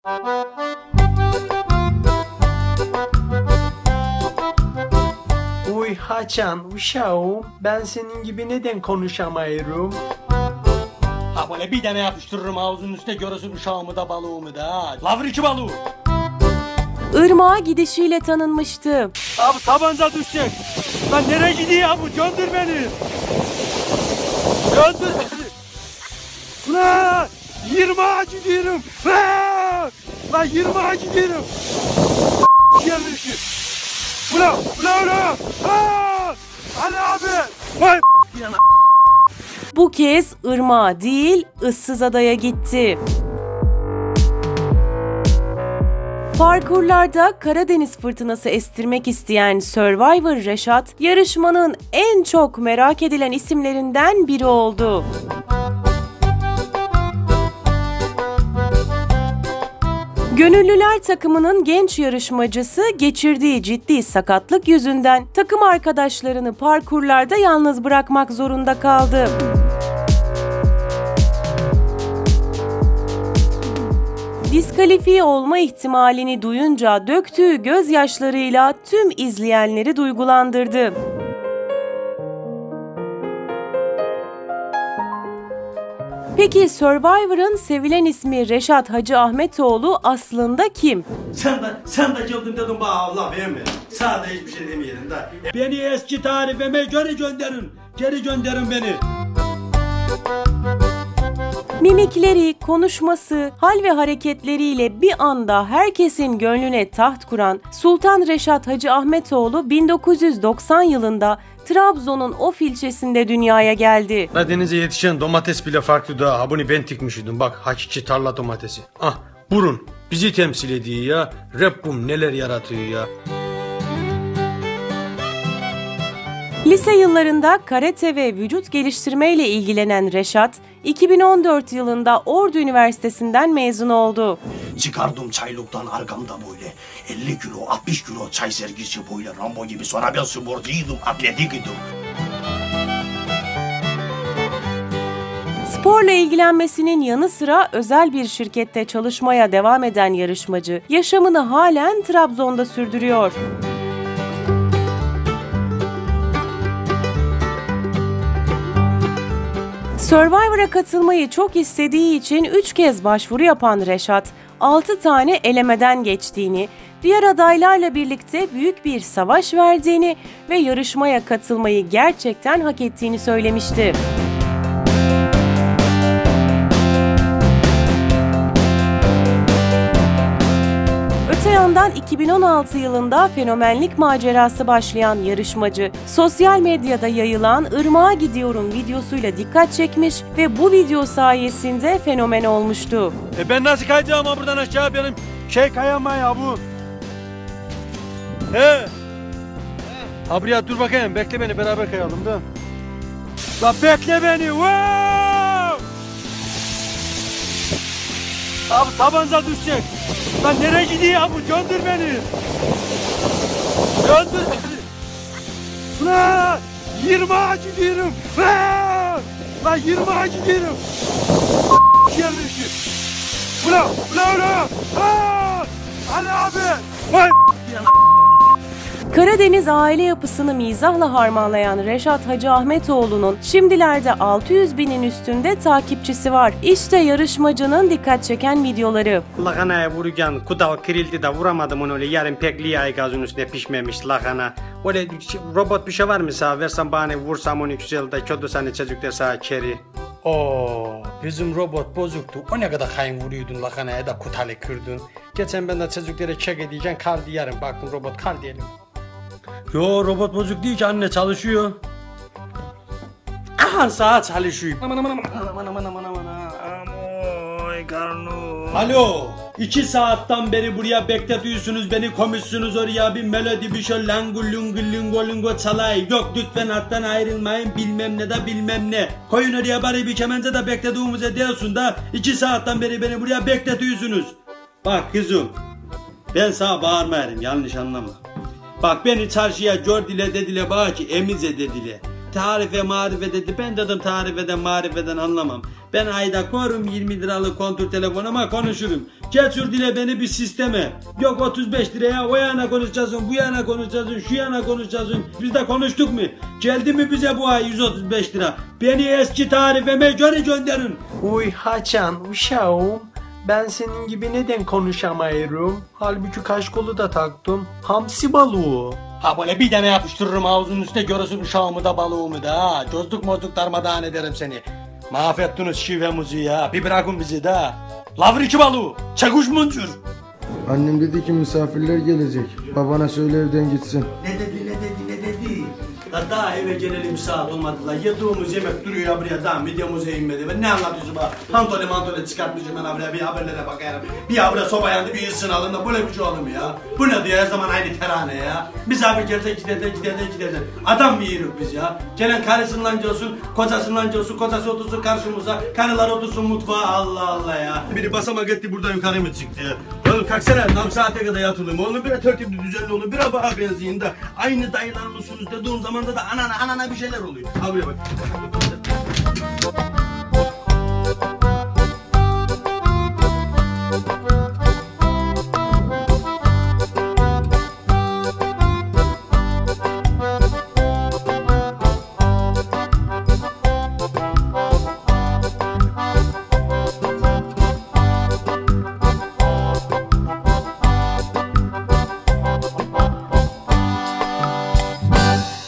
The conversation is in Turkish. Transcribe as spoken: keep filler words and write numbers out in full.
Uy Haçan uşağım, ben senin gibi neden konuşamıyorum? Ha böyle bir tane yapıştırırım ağzının üstüne, görürsün uşağımı da balığımı da. Lavriki balığı. Irmağa gidişiyle tanınmıştı. Abi tabanca düşecek. Lan nereye gidiyor abi? Gönder beni. Gönder beni. Ulan yirmiye gidiyorum. Lan yirmiye gidiyorum. Gelmişim. Ulan ulan ulan. Ali abi. Vay yana. Bu kez Irmağa değil, Issızada'ya gitti. Parkurlarda Karadeniz fırtınası estirmek isteyen Survivor Reşat, yarışmanın en çok merak edilen isimlerinden biri oldu. Gönüllüler takımının genç yarışmacısı geçirdiği ciddi sakatlık yüzünden takım arkadaşlarını parkurlarda yalnız bırakmak zorunda kaldı. Diskalifiye olma ihtimalini duyunca döktüğü gözyaşlarıyla tüm izleyenleri duygulandırdı. Peki Survivor'ın sevilen ismi Reşat Hacı Ahmetoğlu aslında kim? Sen de, sen de geldin dedim bana Allah beğenme. Sana da hiçbir şey demeyelim da. Beni eski tarifime geri gönderin. Geri gönderin beni. Mimikleri, konuşması, hal ve hareketleriyle bir anda herkesin gönlüne taht kuran Sultan Reşat Hacı Ahmetoğlu bin dokuz yüz doksan yılında Trabzon'un Of ilçesinde dünyaya geldi. Denize yetişen domates bile farklı da. Ha bunu ben dikmiştim. Bak hakiki tarla domatesi. Ah burun bizi temsil ediyor ya. Rabbim neler yaratıyor ya. Lise yıllarında karate ve vücut geliştirme ile ilgilenen Reşat, iki bin on dört yılında Ordu Üniversitesi'nden mezun oldu. Çıkardım çaylıktan arkamda böyle elli kilo altmış kilo çay sergisi böyle Rambo gibi, sonra ben sporcuydum, atletiydim. Sporla ilgilenmesinin yanı sıra özel bir şirkette çalışmaya devam eden yarışmacı, yaşamını halen Trabzon'da sürdürüyor. Survivor'a katılmayı çok istediği için üç kez başvuru yapan Reşat, altı tane elemeden geçtiğini, diğer adaylarla birlikte büyük bir savaş verdiğini ve yarışmaya katılmayı gerçekten hak ettiğini söylemişti. Öte yandan iki bin on altı yılında fenomenlik macerası başlayan yarışmacı, sosyal medyada yayılan "Irmağa gidiyorum" videosuyla dikkat çekmiş ve bu video sayesinde fenomen olmuştu. E ben nasıl kayacağım ha buradan aşağı, benim şey kayama ya bu. He. Ha buraya dur bakayım, bekle beni, beraber kayalım da. La bekle beni. Wow! Abi tabanca düşecek. Lan nereye gidiyor abi? Gönder beni. Gönder beni. Lan yirmiye gidiyorum. Lan yirmiye gidiyorum. Gelmişim. Ulan ulan ulan. Ali abi. Vay Karadeniz aile yapısını mizahla harmanlayan Reşat Hacı Ahmetoğlu'nun şimdilerde altı yüz binin üstünde takipçisi var. İşte yarışmacının dikkat çeken videoları. Lahanaya vururken kudal kırıldı da vuramadım onu öyle, yarın pekli ay gazın üstüne pişmemiş lahana. Öyle robot bir şey var mı sağ versen bana, vursam onu güzel de kötü sani çocuklar sağ keri. Oo, bizim robot bozuktu. O ne kadar kayın vuruyordun lahanaya da kutalı kırdın. Geçen ben de çocuklara çek edeceğim, kar diyarım. Baktım robot kar diyelim. Yo, robot bozuk değil ki anne, çalışıyor. Aha saat çalışıyor. Aman aman aman aman aman aman aman amoy karnım. Alo, iki saatten beri buraya bekletiyorsunuz beni, koymuşsunuz oraya bir melodi, bir şey langu lungu lungu lungu çalay. Yok lütfen hattan ayrılmayın, bilmem ne de bilmem ne. Koyun oraya bari bir kemence de beklediğimize diyorsun da iki saatten beri beni buraya bekletiyorsunuz. Bak kızım, ben sana bağırmayayım, yanlış anlama. Bak beni çarşıya gördüler, dediler bana ki emize dediler. tarife marife dedi. Ben dedim tarifeden marifeden anlamam. Ben ayda korum yirmi liralık kontur telefonuma konuşurum. Geçir dile beni bir sisteme. Yok otuz beş liraya o yana konuşacaksın, bu yana konuşacaksın, şu yana konuşacaksın. Biz de konuştuk mu? Geldi mi bize bu ay yüz otuz beş lira? Beni eski tarifeme göre gönderin. Uy Haçan uşağım. Ben senin gibi neden konuşamıyorum? Halbuki kaşkolu da taktım. Hamsi balığı. Ha böyle bir tane yapıştırırım ağzının üstüne görürsün uşağımı da balığımı da ha. Gözlük mozluk darmadağın ederim seni. Mahvettiniz şivemizi ya. Bir bırakın bizi de. Lavriki balığı. Çekuş muncur. Annem dedi ki misafirler gelecek. Babana söyle evden gitsin. Ne dedi ne dedi ne dedi? La daha eve gelelim saat olmadı la. Yediğimiz yemek duruyor ya buraya daha midyamıza inmedi. Ben ne anlatıyorsun bana? Pantole mantole çıkartmışım ben buraya bir haberlere bakayım. Bir habere soba yandı bir ısınalım da böyle bir şey olur mu ya? Bu ne diyor her zaman aynı terane ya? Misafir gelse giderden giderden giderden. Adam mı yiyoruz biz ya? Gelen karısından olsun, kocasından olsun, kocası otursun karşımıza, karılar otursun mutfağa Allah Allah ya. Biri basamak etti buradan yukarı mı çıktı ya? Oğlum kalksana tam saate kadar yatılım. Oğlum bir tertipli düzenli olun, bir bana benzeyin de aynı dayılar mısınız dediğim zaman da anana anana bir şeyler oluyor. Al buraya bak.